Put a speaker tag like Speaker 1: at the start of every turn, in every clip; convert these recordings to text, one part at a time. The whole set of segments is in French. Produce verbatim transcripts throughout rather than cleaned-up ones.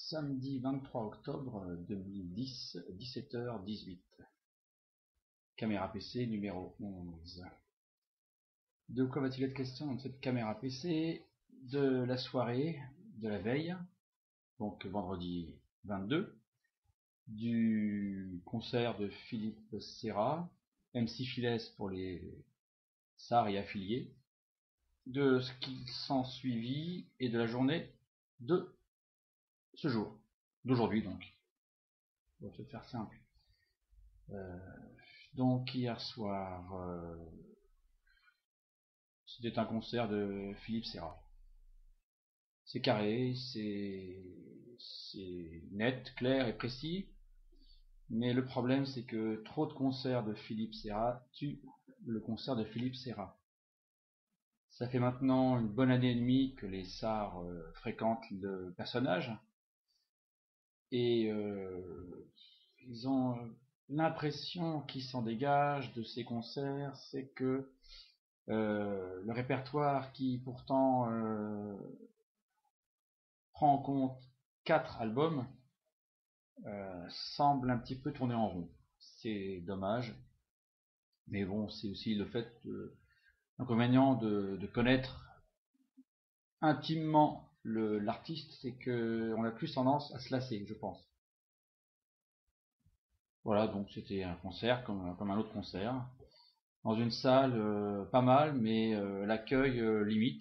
Speaker 1: Samedi vingt-trois octobre deux mille dix, dix-sept heures dix-huit. Caméra P C numéro onze. De quoi va-t-il être question dans cette caméra P C? De la soirée, de la veille, donc vendredi vingt-deux, du concert de Philippe Serra, M C Files pour les S A R et affiliés, de ce qui s'en suivit et de la journée de ce jour, d'aujourd'hui donc. On va se faire simple. Euh, donc hier soir, euh, c'était un concert de Philippe Serra. C'est carré, c'est net, clair et précis, mais le problème c'est que trop de concerts de Philippe Serra tuent le concert de Philippe Serra. Ça fait maintenant une bonne année et demie que les S A R euh, fréquentent le personnage, et euh, ils ont l'impression qui s'en dégage de ces concerts, c'est que euh, le répertoire qui pourtant euh, prend en compte quatre albums euh, semble un petit peu tourner en rond. C'est dommage, mais bon, c'est aussi le fait de, l'inconvénient de, de connaître intimement l'artiste, c'est qu'on a plus tendance à se lasser, je pense. Voilà, donc c'était un concert comme, comme un autre concert, dans une salle euh, pas mal, mais euh, l'accueil euh, limite.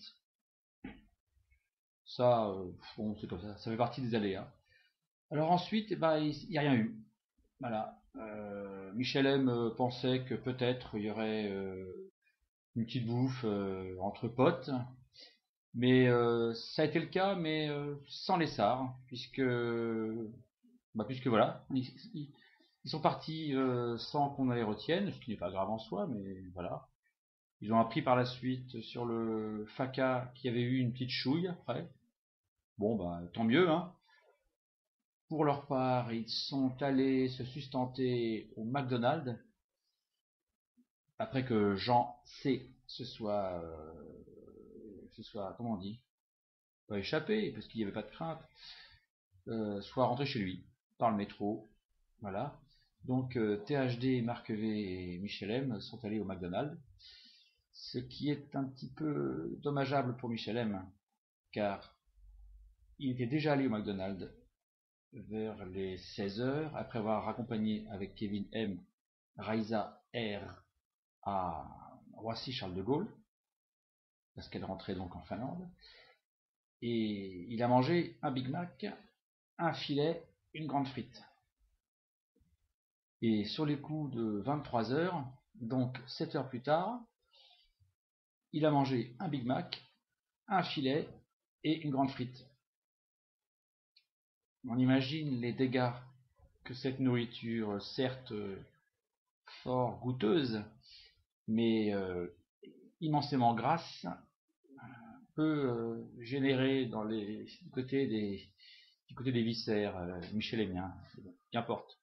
Speaker 1: Ça, euh, bon, c'est comme ça, ça fait partie des aléas. Alors ensuite, eh ben, il n'y a rien eu. Voilà. Euh, Michel M euh, pensait que peut-être il y aurait euh, une petite bouffe euh, entre potes, mais euh, ça a été le cas, mais euh, sans les S A R, puisque, bah, puisque voilà, ils, ils, ils sont partis euh, sans qu'on les retienne, ce qui n'est pas grave en soi, mais voilà. Ils ont appris par la suite sur le F A C A qu'il y avait eu une petite chouille après. Bon, bah tant mieux, hein. Pour leur part, ils sont allés se sustenter au McDonald's, après que Jean C se soit, euh, se soit, comment on dit, pas échappé, parce qu'il n'y avait pas de crainte, euh, soit rentré chez lui, par le métro, voilà. Donc euh, T H D, Marc V et Michel M sont allés au McDonald's, ce qui est un petit peu dommageable pour Michel M, car il était déjà allé au McDonald's vers les seize heures, après avoir raccompagné avec Kevin M, Raisa R à Roissy-Charles de Gaulle, parce qu'elle rentrait donc en Finlande, et il a mangé un Big Mac, un filet, une grande frite. Et sur les coups de vingt-trois heures, donc sept heures plus tard, il a mangé un Big Mac, un filet et une grande frite. On imagine les dégâts que cette nourriture, certes fort goûteuse, mais euh, immensément grasse, peut euh, générer dans les du côté des du côté des viscères, euh, Michel et mien, qu'importe.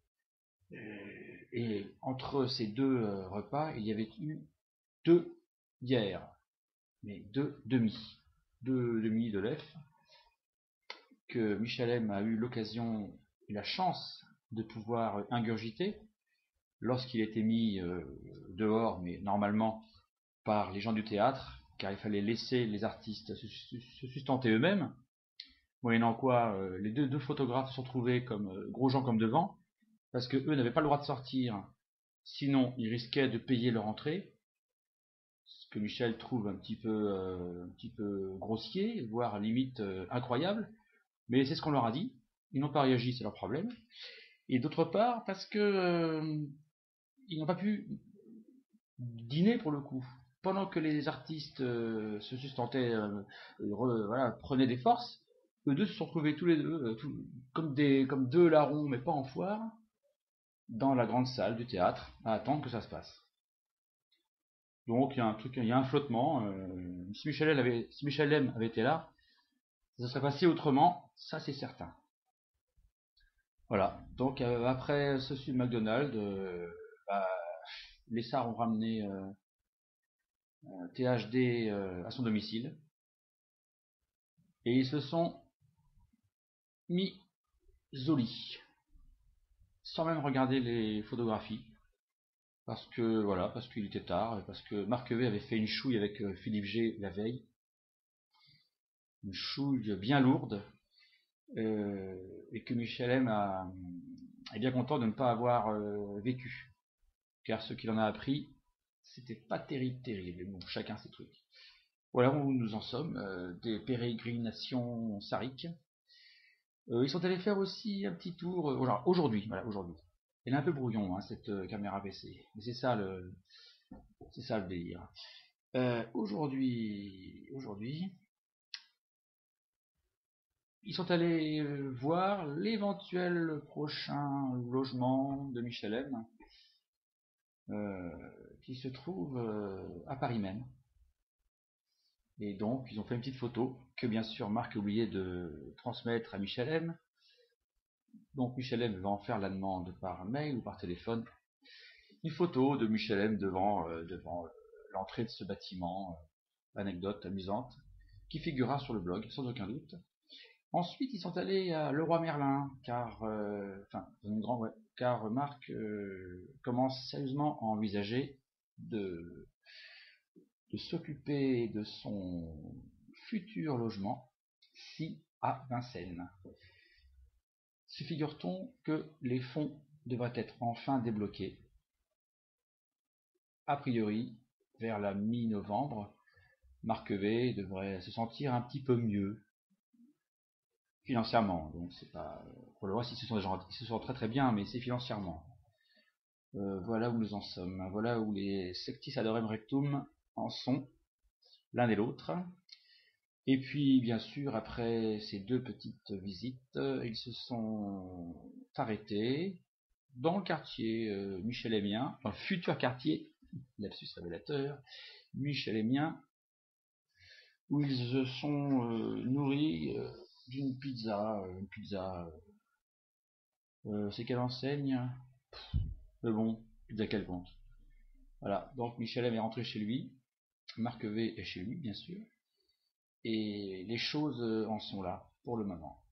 Speaker 1: Et entre ces deux euh, repas, il y avait eu deux bières, mais deux demi, deux demi de lait, que Michel M a eu l'occasion et la chance de pouvoir ingurgiter lorsqu'il était mis euh, dehors, mais normalement par les gens du théâtre, car il fallait laisser les artistes se, se sustenter eux-mêmes, moyennant quoi euh, les deux, deux photographes se sont trouvés comme euh, gros gens comme devant, parce que eux n'avaient pas le droit de sortir, sinon ils risquaient de payer leur entrée, ce que Michel trouve un petit peu, euh, un petit peu grossier, voire limite euh, incroyable, mais c'est ce qu'on leur a dit, ils n'ont pas réagi, c'est leur problème, et d'autre part parce que euh, ils n'ont pas pu dîner pour le coup. Pendant que les artistes euh, se sustentaient, euh, re, voilà, prenaient des forces, eux deux se sont trouvés tous les deux, euh, tout, comme, des, comme deux larrons, mais pas en foire, dans la grande salle du théâtre, à attendre que ça se passe. Donc il y a un truc, il y a un flottement. Euh, si, Michel avait, si Michel M avait été là, ça serait passé autrement, ça c'est certain. Voilà. Donc euh, après ce McDonald's, euh, bah, les S A R ont ramené euh, T H D euh, à son domicile et ils se sont Misoli, sans même regarder les photographies, parce que voilà, parce qu'il était tard, et parce que Marc V avait fait une chouille avec euh, Philippe G la veille, une chouille bien lourde, euh, et que Michel M a, est bien content de ne pas avoir euh, vécu, car ce qu'il en a appris, c'était pas terrible, terrible, bon, chacun ses trucs. Voilà où nous en sommes, euh, des pérégrinations sariques. Euh, ils sont allés faire aussi un petit tour, euh, aujourd'hui, voilà, aujourd'hui. Elle est un peu brouillon, hein, cette euh, caméra P C, mais c'est ça le, c'est ça le délire. Euh, aujourd'hui, aujourd'hui, ils sont allés euh, voir l'éventuel prochain logement de Michel M, euh, qui se trouve euh, à Paris même. Et donc, ils ont fait une petite photo que bien sûr Marc a oublié de transmettre à Michel M. Donc Michel M va en faire la demande par mail ou par téléphone. Une photo de Michel M devant, euh, devant euh, l'entrée de ce bâtiment, euh, anecdote amusante, qui figurera sur le blog sans aucun doute. Ensuite, ils sont allés à Leroy Merlin, car, euh, enfin, une grande, ouais, car Marc euh, commence sérieusement à envisager de, de s'occuper de son futur logement, si à Vincennes. Se figure-t-on que les fonds devraient être enfin débloqués, a priori vers la mi-novembre. Marc V devrait se sentir un petit peu mieux financièrement, donc c'est pas pour le reste ils se sont déjà ils se sentent très très bien, mais c'est financièrement. Euh, voilà où nous en sommes, voilà où les sectis adorem rectum en sont l'un et l'autre. Et puis bien sûr après ces deux petites visites, ils se sont arrêtés dans le quartier euh, Michel Aimien, dans le futur quartier, lapsus révélateur, Michel Aimien, où ils se sont euh, nourris euh, d'une pizza, euh, une pizza, euh, c'est quelle enseigne? Mais bon, pizza quelconque. Voilà, donc Michel M est rentré chez lui, Marc V est chez lui bien sûr, et les choses en sont là pour le moment.